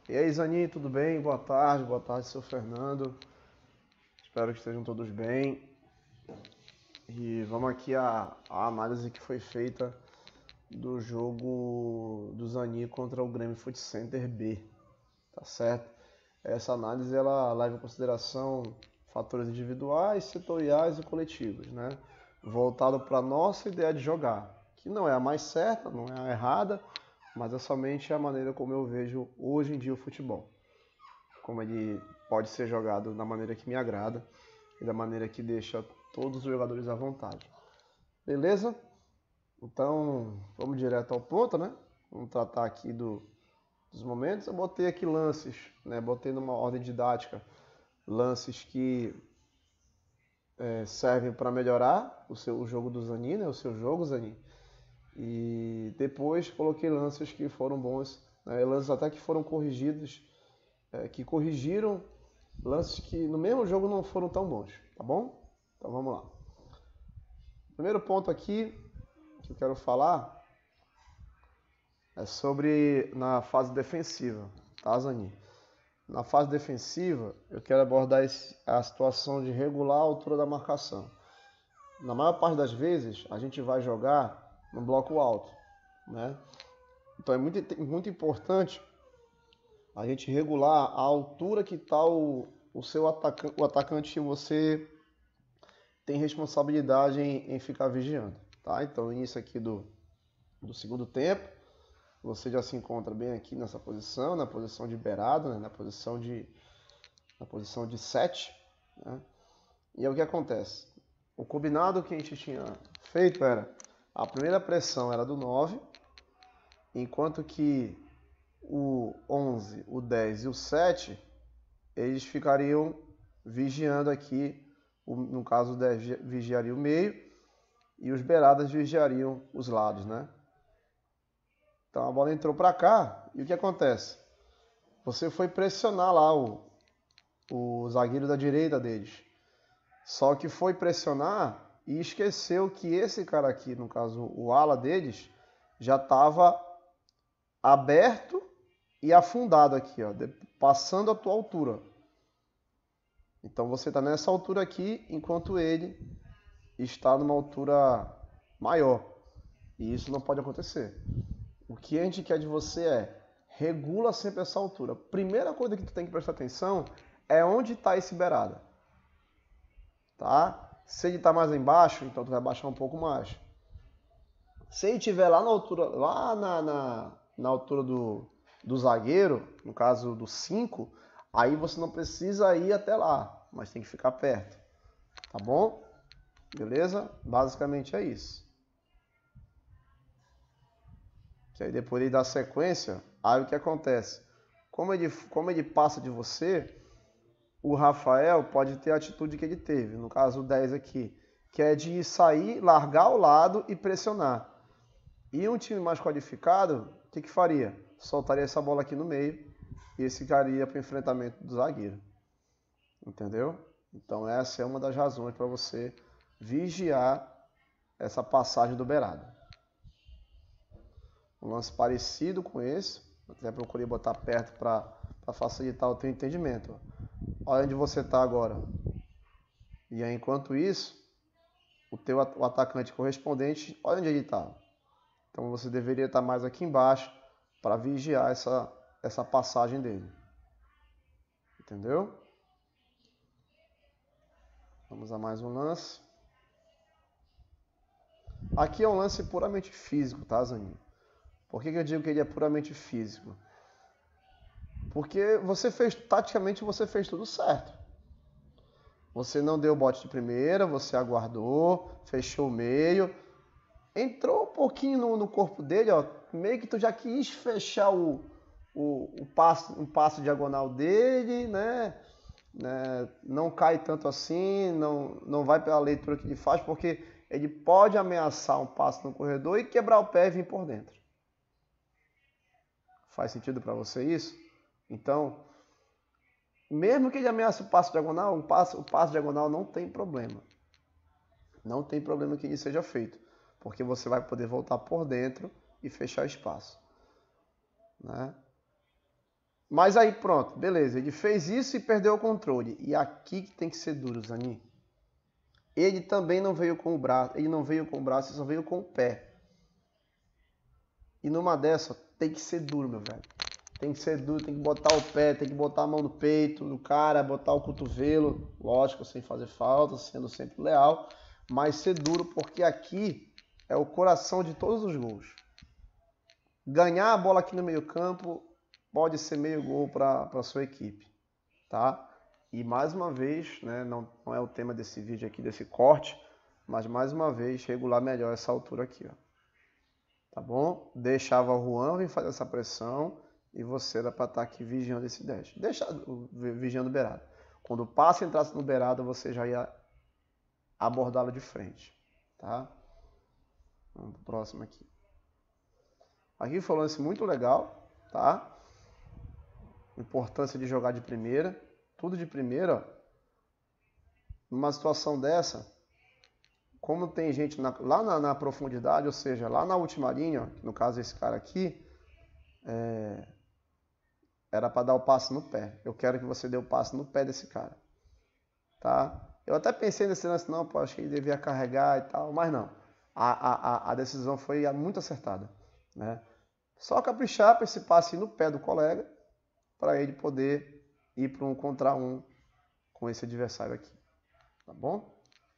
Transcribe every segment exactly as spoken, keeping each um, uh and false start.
E aí, Zani, tudo bem? Boa tarde, boa tarde, seu Fernando. Espero que estejam todos bem. E vamos aqui à, à análise que foi feita do jogo do Zani contra o Grêmio Foot Center B, tá certo? Essa análise ela leva em consideração fatores individuais, setoriais e coletivos, né? Voltado para a nossa ideia de jogar, que não é a mais certa, não é a errada, mas é somente a maneira como eu vejo hoje em dia o futebol. Como ele pode ser jogado da maneira que me agrada e da maneira que deixa todos os jogadores à vontade. Beleza? Então, vamos direto ao ponto, né? Vamos tratar aqui do, dos momentos. Eu botei aqui lances, né? Botei numa ordem didática lances que é, servem para melhorar o, seu, o jogo do Zani, né? O seu jogo, Zani. E depois coloquei lances que foram bons, né? Lances até que foram corrigidos, é, que corrigiram lances que no mesmo jogo não foram tão bons, tá bom? Então vamos lá. Primeiro ponto aqui que eu quero falar é sobre na fase defensiva, tá, Zani? Na fase defensiva, eu quero abordar esse, a situação de regular a altura da marcação. Na maior parte das vezes, a gente vai jogar no bloco alto, né? Então é muito, muito importante a gente regular a altura que está o, o seu atacante, o atacante que você tem responsabilidade em, em ficar vigiando, tá? Então, no início aqui do, do segundo tempo, você já se encontra bem aqui nessa posição, na posição de beirado, né? na posição de na posição de sete, né? E aí o que acontece? O combinado que a gente tinha feito era a primeira pressão era do nove, enquanto que o onze, o dez e o sete, eles ficariam vigiando aqui, no caso o dez vigiaria o meio e os beiradas vigiariam os lados, né? Então a bola entrou para cá e o que acontece? Você foi pressionar lá o, o zagueiro da direita deles. Só que foi pressionar e esqueceu que esse cara aqui, no caso o ala deles, já estava aberto e afundado aqui, ó, passando a tua altura. Então você está nessa altura aqui, enquanto ele está numa altura maior. E isso não pode acontecer. O que a gente quer de você é regula sempre essa altura. Primeira coisa que tu tem que prestar atenção é onde está esse beirada. Tá? Se ele está mais embaixo, então tu vai baixar um pouco mais. Se ele estiver lá na altura, lá na, na, na altura do, do zagueiro, no caso do cinco, aí você não precisa ir até lá, mas tem que ficar perto. Tá bom? Beleza? Basicamente é isso. Que aí depois ele dá sequência, aí o que acontece? Como ele, como ele passa de você, o Rafael pode ter a atitude que ele teve, no caso o dez aqui, que é de sair, largar ao lado e pressionar. E um time mais qualificado, o que, que faria? Soltaria essa bola aqui no meio e esse ficaria para o enfrentamento do zagueiro. Entendeu? Então essa é uma das razões para você vigiar essa passagem do beirado. Um lance parecido com esse, até procurei botar perto para facilitar o teu entendimento. Olha onde você está agora. E aí, enquanto isso, o teu o atacante correspondente, olha onde ele está. Então você deveria estar mais aqui embaixo para vigiar essa, essa passagem dele. Entendeu? Vamos a mais um lance. Aqui é um lance puramente físico, tá, Zaninho? Por que, que eu digo que ele é puramente físico? Porque você fez, taticamente você fez tudo certo. Você não deu bote de primeira, você aguardou, fechou o meio. Entrou um pouquinho no, no corpo dele, ó, meio que tu já quis fechar o, o, o passo, um passo diagonal dele, né? né? Não cai tanto assim, não, não vai pela leitura que ele faz, porque ele pode ameaçar um passo no corredor e quebrar o pé e vir por dentro. Faz sentido para você isso? Então, mesmo que ele ameace o passo diagonal, um passo, o passo diagonal não tem problema. Não tem problema que ele seja feito, porque você vai poder voltar por dentro e fechar espaço. Né? Mas aí pronto, beleza. Ele fez isso e perdeu o controle. E aqui que tem que ser duro, Zanin. Ele também não veio com o braço. Ele não veio com o braço, ele só veio com o pé. E numa dessa, tem que ser duro, meu velho. Tem que ser duro, tem que botar o pé, tem que botar a mão no peito do cara, botar o cotovelo. Lógico, sem fazer falta, sendo sempre leal. Mas ser duro, porque aqui é o coração de todos os gols. Ganhar a bola aqui no meio campo pode ser meio gol para a sua equipe, tá? E mais uma vez, né, não, não é o tema desse vídeo aqui, desse corte, mas mais uma vez regular melhor essa altura aqui, ó. Tá bom? Deixava o Juan vir fazer essa pressão e você era para estar aqui vigiando esse dash. Deixa vigiando o beirado. Quando o passe entrasse no beirado, você já ia abordá-lo de frente, tá? Vamos pro próximo aqui. Aqui foi um lance muito legal, tá? Importância de jogar de primeira. Tudo de primeira, ó. Numa situação dessa, como tem gente na, lá na, na profundidade, ou seja, lá na última linha, ó, no caso esse cara aqui, é, era para dar o passe no pé. Eu quero que você dê o passe no pé desse cara, tá? Eu até pensei nesse lance, não, pô, acho que ele devia carregar e tal, mas não. A, a, a decisão foi muito acertada, né? Só caprichar para esse passe no pé do colega, para ele poder ir para um contra um com esse adversário aqui, tá bom?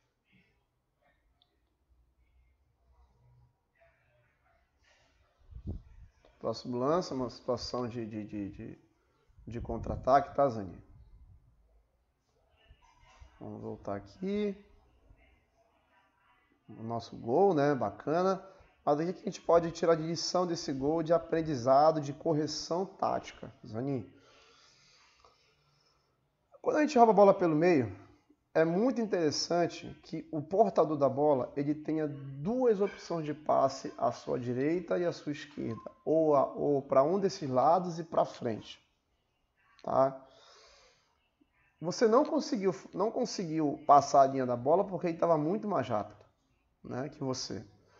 Próximo lance, uma situação de, de, de, de, de contra-ataque, tá, Zani? Vamos voltar aqui. O nosso gol, né? Bacana. Mas o que a gente pode tirar de lição desse gol, de aprendizado, de correção tática, Zani? Quando a gente rouba a bola pelo meio, é muito interessante que o portador da bola ele tenha duas opções de passe à sua direita e à sua esquerda, ou, ou para um desses lados e para frente, tá? Você não conseguiu, não conseguiu passar a linha da bola porque ele estava muito mais rápido, né, que você.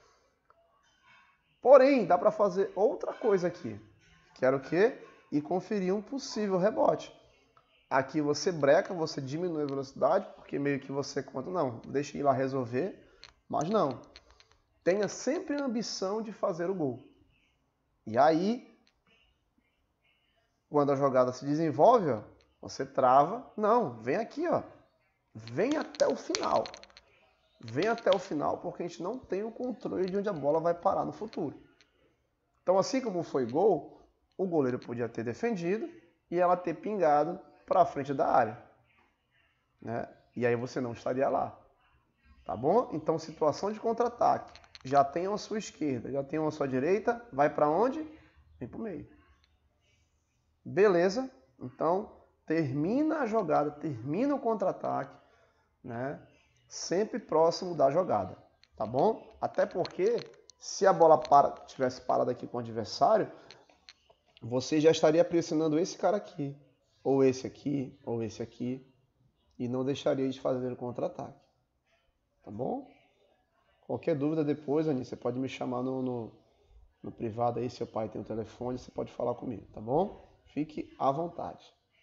Porém, dá para fazer outra coisa aqui, que era o quê? E conferir um possível rebote. Aqui você breca, você diminui a velocidade, porque meio que você conta, não, deixa ir lá resolver, mas não. Tenha sempre a ambição de fazer o gol. E aí, quando a jogada se desenvolve, ó, você trava, não, vem aqui, ó, vem até o final. Vem até o final, porque a gente não tem o controle de onde a bola vai parar no futuro. Então, assim como foi gol, o goleiro podia ter defendido e ela ter pingado para a frente da área, né? E aí você não estaria lá, tá bom? Então, situação de contra-ataque, já tem a sua esquerda, já tem a sua direita, vai para onde? Vem para o meio. Beleza? Então, termina a jogada, termina o contra-ataque, né? Sempre próximo da jogada, tá bom? Até porque, se a bola para, tivesse parado aqui com o adversário, você já estaria pressionando esse cara aqui, ou esse aqui, ou esse aqui, e não deixaria de fazer o contra-ataque, tá bom? Qualquer dúvida depois, Aninha, você pode me chamar no, no, no privado aí, seu pai tem o telefone, você pode falar comigo, tá bom? Fique à vontade.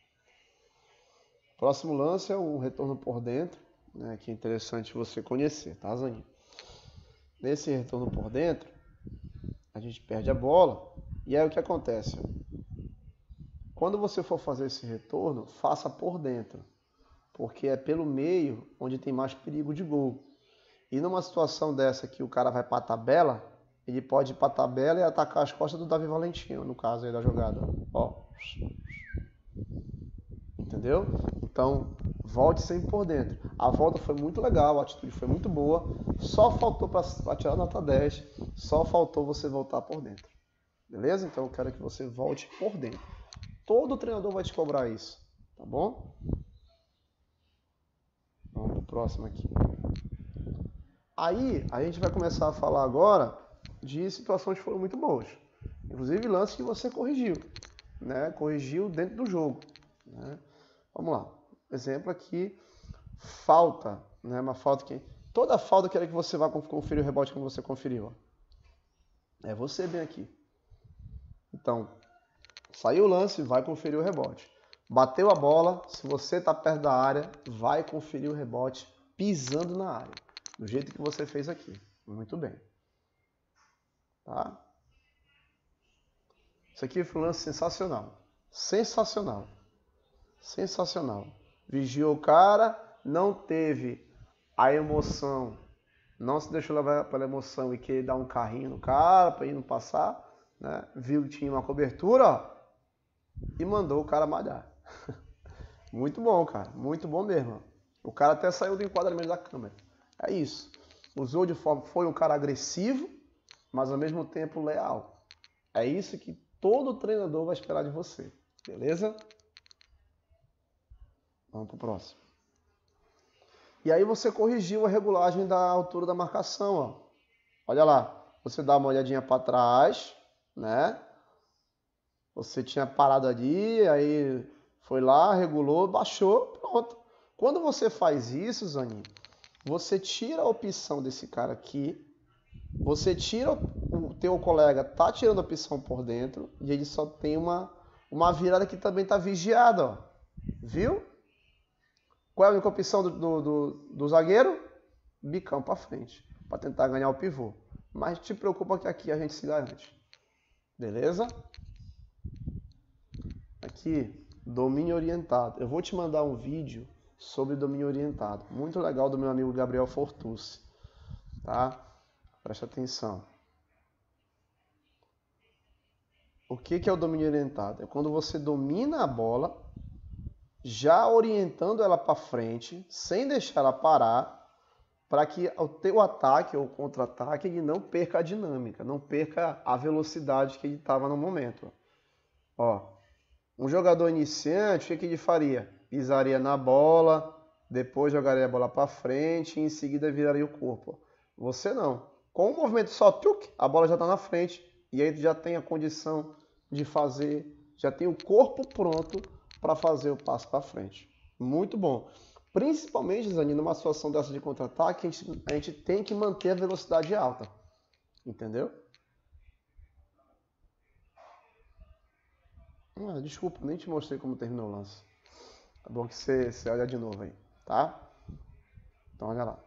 Próximo lance é um retorno por dentro, né, que é interessante você conhecer, tá, Zaninho? Nesse retorno por dentro, a gente perde a bola, e aí o que acontece? Quando você for fazer esse retorno, faça por dentro, porque é pelo meio onde tem mais perigo de gol. E numa situação dessa que o cara vai para a tabela, ele pode ir para a tabela e atacar as costas do Davi Valentino, no caso aí da jogada. Ó. Entendeu? Então, volte sempre por dentro. A volta foi muito legal, a atitude foi muito boa, só faltou para tirar nota dez, só faltou você voltar por dentro. Beleza? Então eu quero que você volte por dentro. Todo treinador vai te cobrar isso, tá bom? Vamos pro próximo aqui. Aí, a gente vai começar a falar agora de situações que foram muito boas. Inclusive lances que você corrigiu, né? Corrigiu dentro do jogo, né? Vamos lá. Exemplo aqui, falta, né? Uma falta que... Toda falta que era que você vá conferir o rebote como você conferiu, ó. É você bem aqui. Então, Saiu o lance, vai conferir o rebote. Bateu a bola, se você está perto da área, vai conferir o rebote pisando na área. Do jeito que você fez aqui. Muito bem. Tá? Isso aqui foi um lance sensacional. Sensacional. Sensacional. Vigiou o cara, não teve a emoção, não se deixou levar pela emoção e querer dar um carrinho no cara para ele não passar, né? Viu que tinha uma cobertura, ó, e mandou o cara malhar. Muito bom, cara. Muito bom mesmo. O cara até saiu do enquadramento da câmera. É isso. Usou de forma... Foi um cara agressivo, mas ao mesmo tempo leal. É isso que todo treinador vai esperar de você. Beleza? Vamos pro próximo. E aí você corrigiu a regulagem da altura da marcação, ó. Olha lá. Você dá uma olhadinha para trás, né? Você tinha parado ali, aí foi lá, regulou, baixou, pronto. Quando você faz isso, Zanin, você tira a opção desse cara aqui, você tira, o teu colega tá tirando a opção por dentro, e ele só tem uma, uma virada que também tá vigiada, ó. Viu? Qual é a única opção do, do, do, do zagueiro? Bicão para frente, para tentar ganhar o pivô. Mas te preocupa que aqui a gente se garante. Beleza? Aqui, domínio orientado. Eu vou te mandar um vídeo sobre domínio orientado. Muito legal, do meu amigo Gabriel Fortucci. Tá? Presta atenção. O que que é o domínio orientado? É quando você domina a bola, já orientando ela para frente, sem deixar ela parar, para que o teu ataque ou contra-ataque ele não perca a dinâmica, não perca a velocidade que ele estava no momento. Ó, um jogador iniciante, o que, que ele faria? Pisaria na bola, depois jogaria a bola para frente e em seguida viraria o corpo. Você não. Com o movimento só, tuc, a bola já está na frente e aí tu já tem a condição de fazer, já tem o corpo pronto para fazer o passo para frente. Muito bom. Principalmente, Zanin, numa situação dessa de contra-ataque, a gente, a gente tem que manter a velocidade alta. Entendeu? Ah, desculpa, nem te mostrei como terminou o lance. Tá bom que você, você olha de novo aí, tá? Então olha lá.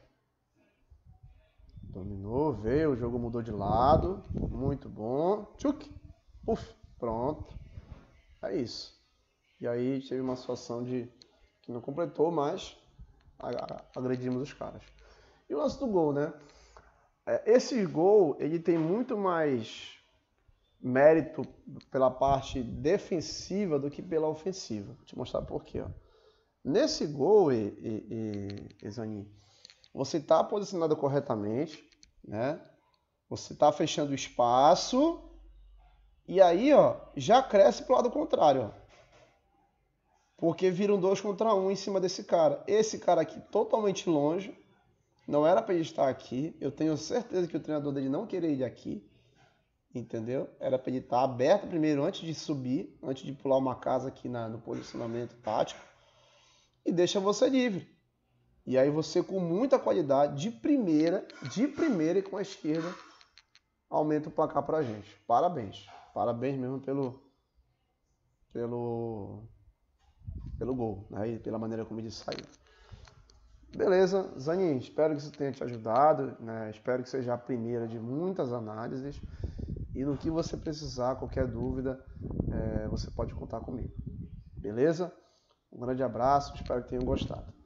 Dominou, veio, o jogo mudou de lado. Muito bom. Tchuc. Puf, pronto. É isso. E aí teve uma situação de que não completou, mas agredimos os caras. E o lance do gol, né? Esse gol, ele tem muito mais mérito pela parte defensiva do que pela ofensiva. Vou te mostrar por quê. Ó. Nesse gol, e, e, e, Zanin, você está posicionado corretamente, né? Você está fechando o espaço e aí, ó, já cresce para o lado contrário, ó. Porque viram dois contra um em cima desse cara. Esse cara aqui totalmente longe. Não era para ele estar aqui. Eu tenho certeza que o treinador dele não queria ir aqui. Entendeu? Era para ele estar aberto primeiro antes de subir. Antes de pular uma casa aqui na, no posicionamento tático. E deixa você livre. E aí você com muita qualidade, de primeira, de primeira e com a esquerda, aumenta o placar pra gente. Parabéns. Parabéns mesmo pelo... Pelo... pelo gol, né? E pela maneira como ele saiu. Beleza, Zanin, espero que isso tenha te ajudado, né? Espero que seja a primeira de muitas análises. E no que você precisar, qualquer dúvida, é, você pode contar comigo. Beleza? Um grande abraço, espero que tenham gostado.